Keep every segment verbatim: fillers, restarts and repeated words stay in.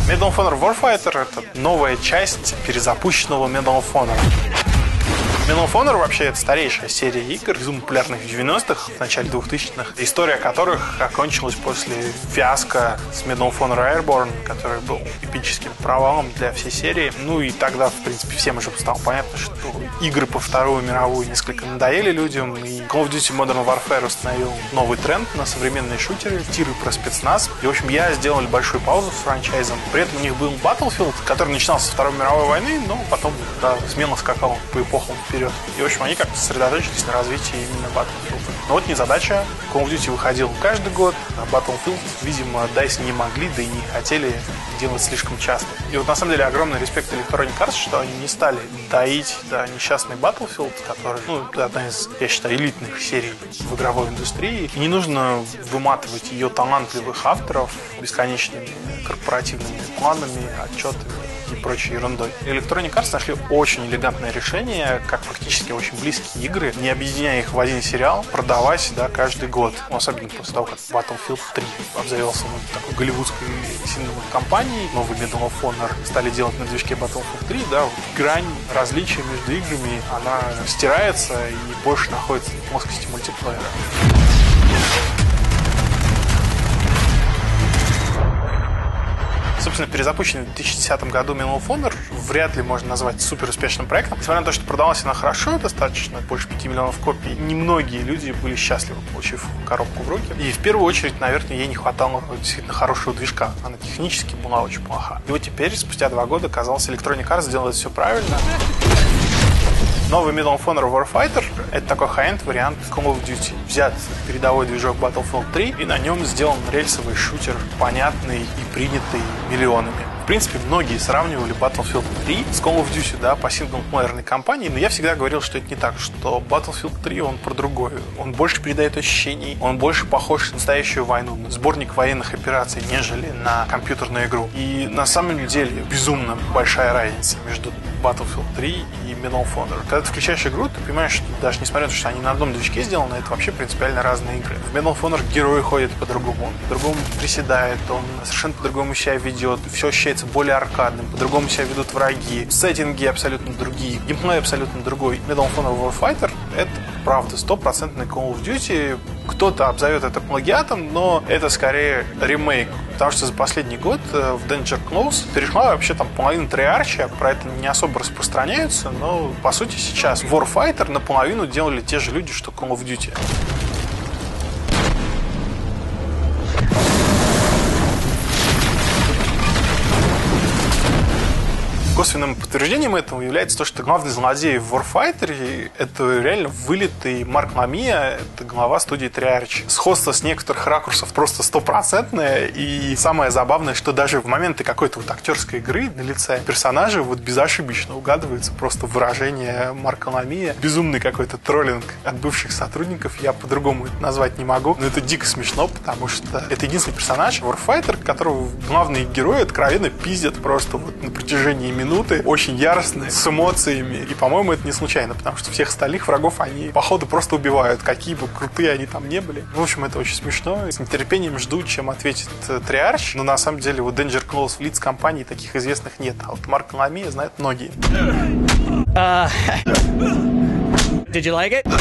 Medal of Honor Warfighter — это новая часть перезапущенного Medal of Honor. Medal of Honor вообще это старейшая серия игр, безумно популярных в девяностых, в начале двухтысячных, история которых окончилась после фиаско с Medal of Honor Airborne, который был эпическим провалом для всей серии. Ну и тогда, в принципе, всем уже стало понятно, что игры по Вторую мировую несколько надоели людям, и Call of Duty Modern Warfare установил новый тренд на современные шутеры, тиры про спецназ. И, в общем, я сделал большую паузу с франчайзом. При этом у них был Battlefield, который начинался со Второй мировой войны, но потом да, смело скакал по эпохам вперед. И, в общем, они как-то сосредоточились на развитии именно Battlefield. Но вот незадача. Call of Duty выходил каждый год, а Battlefield, видимо, дайс не могли, да и не хотели делать слишком часто. И вот, на самом деле, огромный респект Electronic Arts, что они не стали доить да, несчастный Battlefield, который, ну, это одна из, я считаю, элитных серий в игровой индустрии. И не нужно выматывать ее талантливых авторов бесконечными корпоративными планами, отчетами и прочей ерундой. Electronic Arts нашли очень элегантное решение, как фактически очень близкие игры, не объединяя их в один сериал, продавать да, каждый год. Ну, особенно после того, как Battlefield три обзавелся ну, такой голливудской сильной компанией. Новый Medal of Honor стали делать на движке Battlefield три. Да, вот грань различия между играми, она стирается и больше находится в плоскости мультиплеера. Собственно, перезапущенный в две тысячи десятом году Medal of Honor вряд ли можно назвать супер успешным проектом. Несмотря на то, что продавалась она хорошо, достаточно, больше пяти миллионов копий, немногие люди были счастливы, получив коробку в руки. И в первую очередь, наверное, ей не хватало действительно хорошего движка. Она технически была очень плоха. И вот теперь, спустя два года, казалось, Electronic Arts делает все правильно. Новый Medal of Honor Warfighter — это такой хай-энд вариант Call of Duty. Взят передовой движок Battlefield три, и на нем сделан рельсовый шутер, понятный и принятый миллионами. В принципе, многие сравнивали Battlefield три с Call of Duty, да, по синглплеерной кампании, но я всегда говорил, что это не так, что Battlefield три, он про другое. Он больше передает ощущений, он больше похож на настоящую войну, на сборник военных операций, нежели на компьютерную игру. И на самом деле безумно большая разница между Battlefield три и Medal of Honor. Когда ты включаешь игру, ты понимаешь, что даже несмотря на то, что они на одном движке сделаны, это вообще принципиально разные игры. В Medal of Honor герои ходят по-другому, он по-другому приседает, он совершенно по-другому себя ведет, все ощущается более аркадным, по-другому себя ведут враги, сеттинги абсолютно другие, геймплей абсолютно другой. Medal of Honor Warfighter — это правда стопроцентный Call of Duty. Кто-то обзовет это плагиатом, но это скорее ремейк. Потому что за последний год в Danger Close перешла вообще там половина Treyarch, про это не особо распространяются, но по сути сейчас Warfighter наполовину делали те же люди, что Call of Duty. Косвенным подтверждением этого является то, что главный злодей в Warfighter — это реально вылитый Марк Ламия, это глава студии Treyarch. Сходство с некоторых ракурсов просто стопроцентное, и самое забавное, что даже в моменты какой-то вот актерской игры на лице персонажа вот безошибочно угадывается просто выражение Марка Ламия. Безумный какой-то троллинг от бывших сотрудников, я по-другому это назвать не могу, но это дико смешно, потому что это единственный персонаж Warfighter, которого главные герои откровенно пиздят просто вот на протяжении минуты, очень яростные, с эмоциями. И, по-моему, это не случайно, потому что всех остальных врагов они, походу, просто убивают, какие бы крутые они там не были. В общем, это очень смешно. С нетерпением жду, чем ответит Treyarch. Но, на самом деле, вот Danger Close в лиц компаний таких известных нет. А вот Марк Ламия знают многие. Uh, did you like it?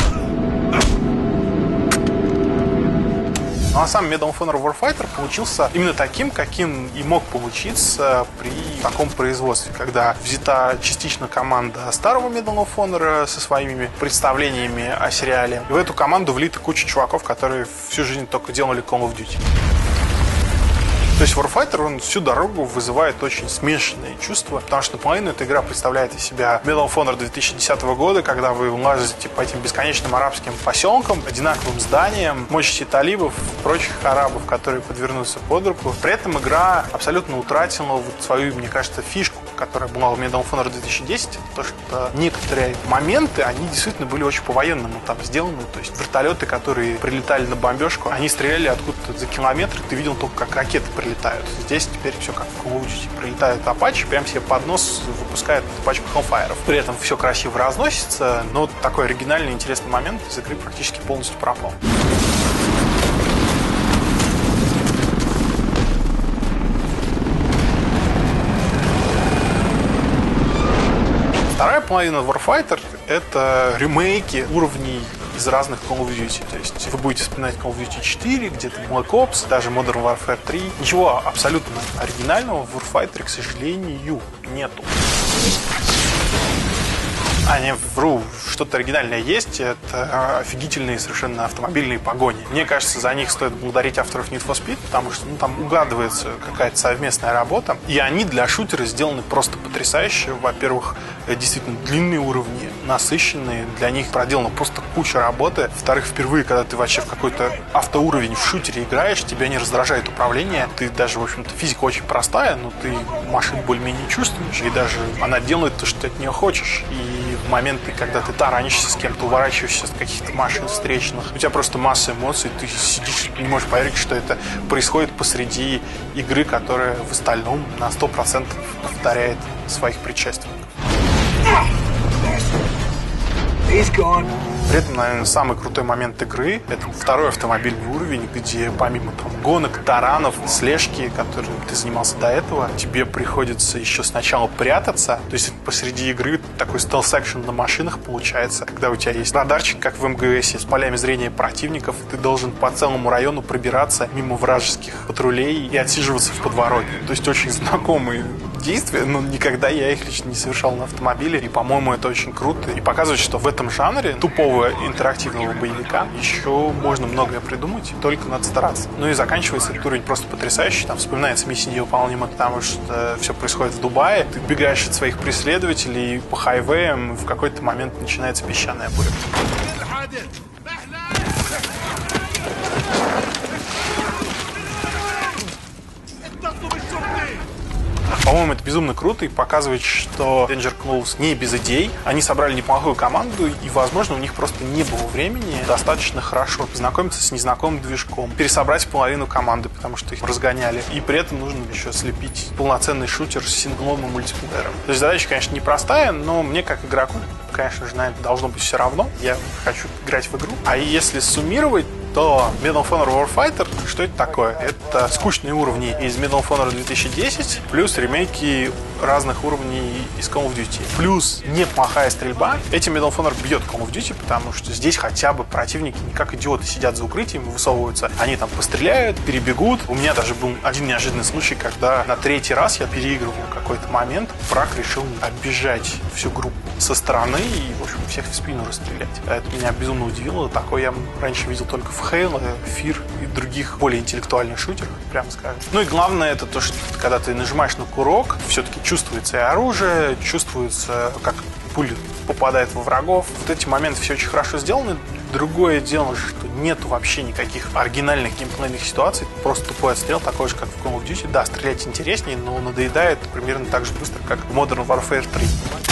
Ну а сам Medal of Honor Warfighter получился именно таким, каким и мог получиться при таком производстве, когда взята частично команда старого Medal of Honor со своими представлениями о сериале, и в эту команду влита куча чуваков, которые всю жизнь только делали Call of Duty. То есть Warfighter, он всю дорогу вызывает очень смешанные чувства, потому что наполовину эта игра представляет из себя Medal of Honor две тысячи десятого года, когда вы лазите по этим бесконечным арабским поселкам, одинаковым зданиям, мочите талибов, прочих арабов, которые подвернутся под руку. При этом игра абсолютно утратила вот свою, мне кажется, фишку, которая была в Medal of Honor две тысячи десять, то, что некоторые моменты, они действительно были очень по-военному там сделаны. То есть вертолеты, которые прилетали на бомбежку, они стреляли откуда-то за километр, ты видел только, как ракеты прилетают. Здесь теперь все как в Call of Duty. Прилетают Apache, прям себе под нос выпускают пачку Hellfire'ов. При этом все красиво разносится, но такой оригинальный, интересный момент из игры практически полностью пропал. половина Warfighter — это ремейки уровней из разных Call of Duty. То есть вы будете вспоминать Call of Duty четыре, где-то Black Ops, даже Modern Warfare три. Ничего абсолютно оригинального в Warfighter, к сожалению, нету. А, не, вру, что-то оригинальное есть. Это офигительные совершенно автомобильные погони. Мне кажется, за них стоит благодарить авторов Need for Speed, потому что ну, там угадывается какая-то совместная работа. И они для шутера сделаны просто потрясающе. Во-первых, действительно длинные уровни, насыщенные. Для них проделана просто куча работы. Во-вторых, впервые, когда ты вообще в какой-то автоуровень в шутере играешь, тебя не раздражает управление. Ты даже, в общем-то, физика очень простая, но ты машину более-менее чувствуешь. И даже она делает то, что ты от нее хочешь. И в моменты, когда ты таранишься с кем-то, уворачиваешься от каких-то машин встречных, у тебя просто масса эмоций, ты сидишь и не можешь поверить, что это происходит посреди игры, которая в остальном на сто процентов повторяет своих предшественников. При этом, наверное, самый крутой момент игры — это второй автомобильный уровень, где помимо там гонок, таранов, слежки, которыми ты занимался до этого, тебе приходится еще сначала прятаться. То есть посреди игры такой стелс-экшен на машинах получается, когда у тебя есть радарчик, как в эм гэ эс, с полями зрения противников, ты должен по целому району пробираться мимо вражеских патрулей и отсиживаться в подворотне. То есть очень знакомые действия, но никогда я их лично не совершал на автомобиле, и, по-моему, это очень круто. И показывает, что в этом жанре тупового интерактивного боевика еще можно многое придумать, только надо стараться. Ну и заканчивается этот уровень просто потрясающий. Там вспоминается миссия невыполнима, потому что все происходит в Дубае. Ты бегаешь от своих преследователей по хайвеям, и в какой-то момент начинается песчаная буря. По-моему, это безумно круто и показывает, что Danger Close не без идей. Они собрали неплохую команду, и, возможно, у них просто не было времени достаточно хорошо познакомиться с незнакомым движком, пересобрать половину команды, потому что их разгоняли. И при этом нужно еще слепить полноценный шутер с сингловым мультиплеером. То есть задача, конечно, непростая, но мне, как игроку, конечно же, на это должно быть все равно. Я хочу играть в игру. А если суммировать, то Medal of Honor Warfighter, что это такое? Это скучные уровни из Medal of Honor две тысячи десять, плюс ремейки разных уровней из Call of Duty. Плюс неплохая стрельба. Этим Medal of Honor бьет Call of Duty, потому что здесь хотя бы противники не как идиоты сидят за укрытием и высовываются. Они там постреляют, перебегут. У меня даже был один неожиданный случай, когда на третий раз я переигрывал какой-то момент. Враг решил оббежать всю группу со стороны и, в общем, всех в спину расстрелять. Это меня безумно удивило. Такое я раньше видел только в Halo, Fear и других более интеллектуальных шутерах, прямо скажем. Ну и главное, это то, что когда ты нажимаешь на курок, все-таки чувствуется и оружие, чувствуется, как пуля попадает во врагов. Вот эти моменты все очень хорошо сделаны. Другое дело, что нету вообще никаких оригинальных геймплейных ситуаций. Просто тупой отстрел, такой же, как в Call of Duty. Да, стрелять интереснее, но надоедает примерно так же быстро, как в Modern Warfare три.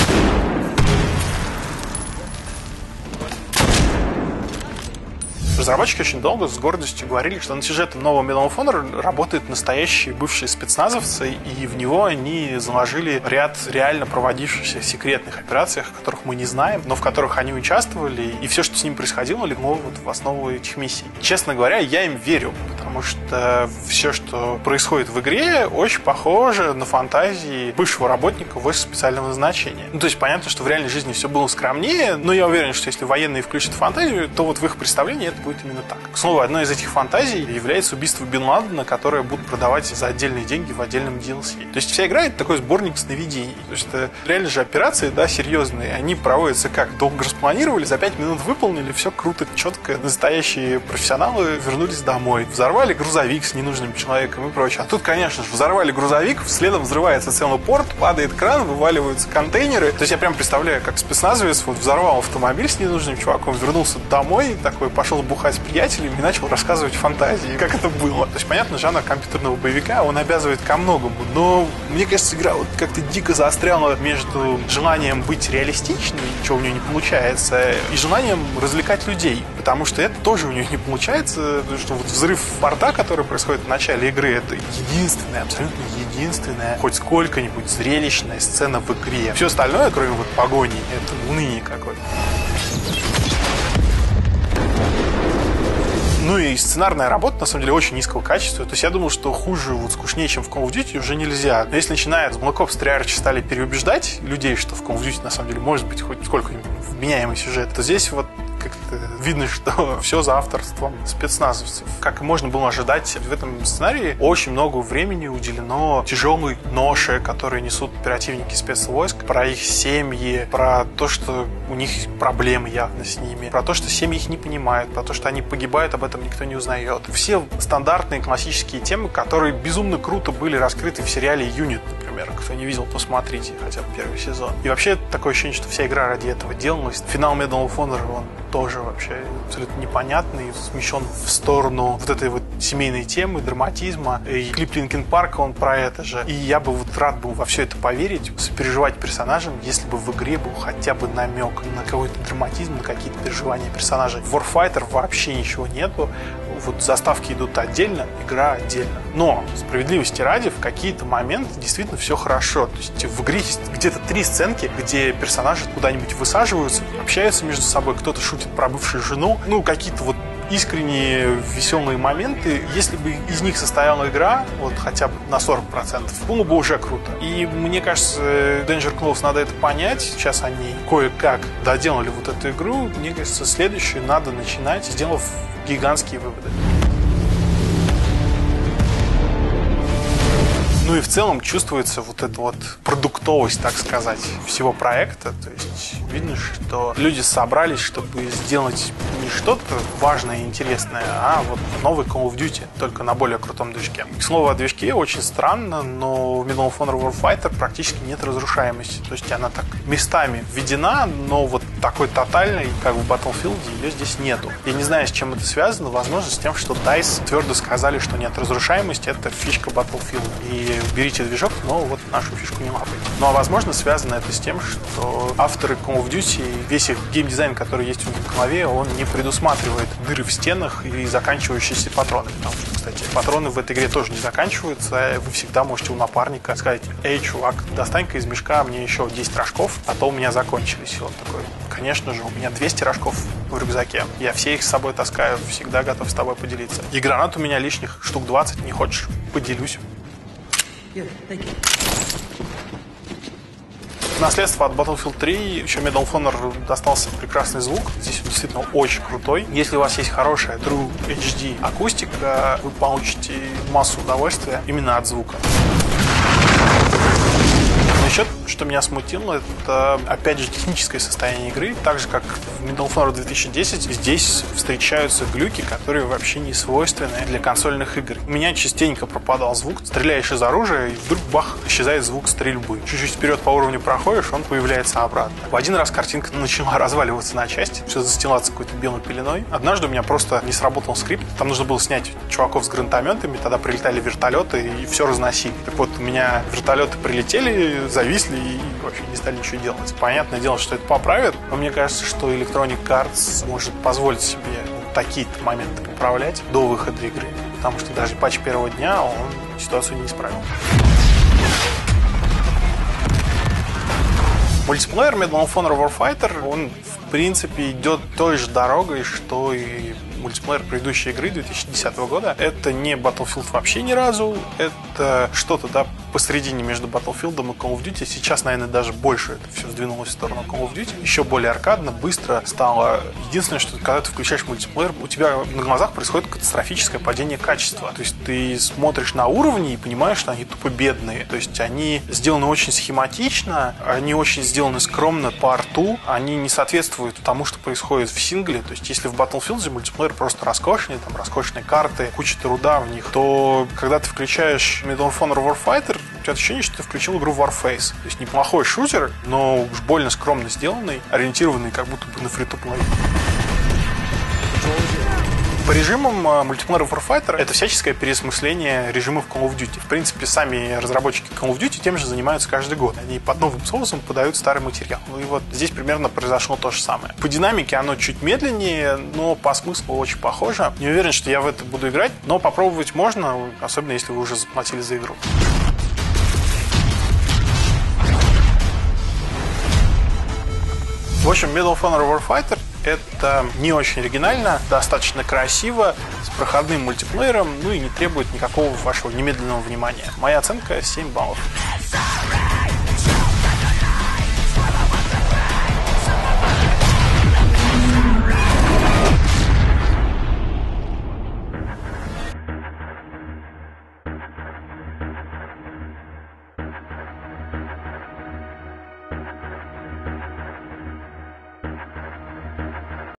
Разработчики очень долго с гордостью говорили, что над сюжетом нового Medal of Honor работают настоящие бывшие спецназовцы, и в него они заложили ряд реально проводившихся секретных операций, о которых мы не знаем, но в которых они участвовали, и все, что с ними происходило, легло вот в основу этих миссий. Честно говоря, я им верю, потому что все, что происходит в игре, очень похоже на фантазии бывшего работника войск специального назначения. Ну, то есть понятно, что в реальной жизни все было скромнее, но я уверен, что если военные включат фантазию, то вот в их представлении это будет именно так. К слову, одной из этих фантазий является убийство Бин Ладена, которое будут продавать за отдельные деньги в отдельном ди эл си. То есть вся игра — это такой сборник сновидений. То есть это реально же операции, да, серьезные. Они проводятся как? Долго распланировали, за пять минут выполнили, все круто, четко. Настоящие профессионалы вернулись домой. Взорвали грузовик с ненужным человеком и прочее. А тут, конечно же, взорвали грузовик, следом взрывается целый порт, падает кран, вываливаются контейнеры. То есть я прям представляю, как спецназовец вот взорвал автомобиль с ненужным чуваком, вернулся домой, такой пошел бухать с приятелями и начал рассказывать фантазии, как это было. То есть, понятно, жанр компьютерного боевика, он обязывает ко многому, но мне кажется, игра вот как-то дико заостряла между желанием быть реалистичной, чего у нее не получается, и желанием развлекать людей, потому что это тоже у нее не получается, потому что вот взрыв порта, который происходит в начале игры, это единственная, абсолютно единственная, хоть сколько-нибудь зрелищная сцена в игре. Все остальное, кроме вот погони, это уныние какое-то. Ну и сценарная работа, на самом деле, очень низкого качества. То есть я думал, что хуже, вот скучнее, чем в Call of Duty, уже нельзя. Но если начиная с Black Ops три Arch стали переубеждать людей, что в Call of Duty, на самом деле, может быть хоть сколько-нибудь вменяемый сюжет, то здесь вот как-то видно, что все за авторством спецназовцев. Как и можно было ожидать, в этом сценарии очень много времени уделено тяжелой ноше, которые несут оперативники спецвойск, про их семьи, про то, что у них есть проблемы явно с ними, про то, что семьи их не понимают, про то, что они погибают, об этом никто не узнает. Все стандартные классические темы, которые безумно круто были раскрыты в сериале «Юнит», например. Кто не видел, посмотрите хотя бы первый сезон. И вообще такое ощущение, что вся игра ради этого делалась. Финал Medal of Honor, он тоже вообще абсолютно непонятный, смещен в сторону вот этой вот семейной темы, драматизма. И клип Линкин Парка, он про это же. И я бы вот рад был во все это поверить, сопереживать персонажам, если бы в игре был хотя бы намек на какой-то драматизм, на какие-то переживания персонажей. В Warfighter вообще ничего нету. Вот заставки идут отдельно, игра отдельно. Но, справедливости ради, в какие-то моменты действительно все хорошо. То есть в игре есть где-то три сценки, где персонажи куда-нибудь высаживаются, общаются между собой, кто-то шутит про бывшую жену. Ну, какие-то вот искренние веселые моменты. Если бы из них состояла игра, вот хотя бы на сорок процентов, было бы уже круто. И мне кажется, Danger Close надо это понять. Сейчас они кое-как доделали вот эту игру. Мне кажется, следующую надо начинать, сделав гигантские выводы. Ну и в целом чувствуется вот эта вот продуктовость, так сказать, всего проекта. То есть видно, что люди собрались, чтобы сделать не что-то важное и интересное, а вот новый Call of Duty, только на более крутом движке. К слову о движке, очень странно, но в Medal of Honor Warfighter практически нет разрушаемости. То есть она так местами введена, но вот такой тотальной, как в Battlefield, ее здесь нету. Я не знаю, с чем это связано. Возможно, с тем, что дайс твердо сказали, что нет разрушаемости, это фишка Battlefield. И берите движок, но вот нашу фишку не лапайте. Ну а возможно, связано это с тем, что авторы Call of Duty, весь их геймдизайн, который есть у них в голове, он не предусматривает дыры в стенах и заканчивающиеся патроны. Потому что, кстати, патроны в этой игре тоже не заканчиваются. Вы всегда можете у напарника сказать: эй, чувак, достань-ка из мешка мне еще десять рожков, а то у меня закончились. И он такой: конечно же, у меня двести рожков в рюкзаке. Я все их с собой таскаю, всегда готов с тобой поделиться. И гранат у меня лишних штук двадцать, не хочешь? Поделюсь. Наследство от Battlefield три, еще Medal of Honor достался прекрасный звук. Здесь он действительно очень крутой. Если у вас есть хорошая True эйч ди акустика, вы получите массу удовольствия именно от звука. Но еще, что меня смутило, это, опять же, техническое состояние игры. Так же, как в Medal of Honor две тысячи десять, здесь встречаются глюки, которые вообще не свойственны для консольных игр. У меня частенько пропадал звук. Стреляешь из оружия, и вдруг, бах, исчезает звук стрельбы. Чуть-чуть вперед по уровню проходишь, он появляется обратно. В один раз картинка начала разваливаться на части, все застилаться какой-то белой пеленой. Однажды у меня просто не сработал скрипт. Там нужно было снять чуваков с гранатометами, тогда прилетали вертолеты и все разносили. Так вот, у меня вертолеты прилетели, зависли и вообще не стали ничего делать. Понятное дело, что это поправят, но мне кажется, что Electronic Arts может позволить себе такие-то моменты поправлять до выхода игры, потому что даже патч первого дня он ситуацию не исправил. Мультиплеер Medal of Honor Warfighter, он в принципе идет той же дорогой, что и мультиплеер предыдущей игры две тысячи десятого года. Это не Battlefield вообще ни разу, это что-то, да, посередине между Battlefield и Call of Duty. Сейчас, наверное, даже больше это все сдвинулось в сторону Call of Duty. Еще более аркадно, быстро стало. Единственное, что когда ты включаешь мультиплеер, у тебя на глазах происходит катастрофическое падение качества. То есть ты смотришь на уровни и понимаешь, что они тупо бедные. То есть они сделаны очень схематично, они очень сделаны скромно по арту, они не соответствуют тому, что происходит в сингле. То есть если в Battlefield мультиплеер просто роскошный, там роскошные карты, куча труда в них, то когда ты включаешь Medal of Honor Warfighter, у тебя ощущение, что ты включил игру Warface. То есть неплохой шутер, но уж больно скромно сделанный, ориентированный как будто бы на фри-то-плей. По режимам мультиплеера Warfighter это всяческое переосмысление режимов Call of Duty. В принципе, сами разработчики Call of Duty тем же занимаются каждый год. Они под новым соусом подают старый материал. Ну и вот здесь примерно произошло то же самое. По динамике оно чуть медленнее, но по смыслу очень похоже. Не уверен, что я в это буду играть, но попробовать можно, особенно если вы уже заплатили за игру. В общем, Medal of Honor Warfighter Это не очень оригинально, достаточно красиво, с проходным мультиплеером, ну и не требует никакого вашего немедленного внимания. Моя оценка семь баллов.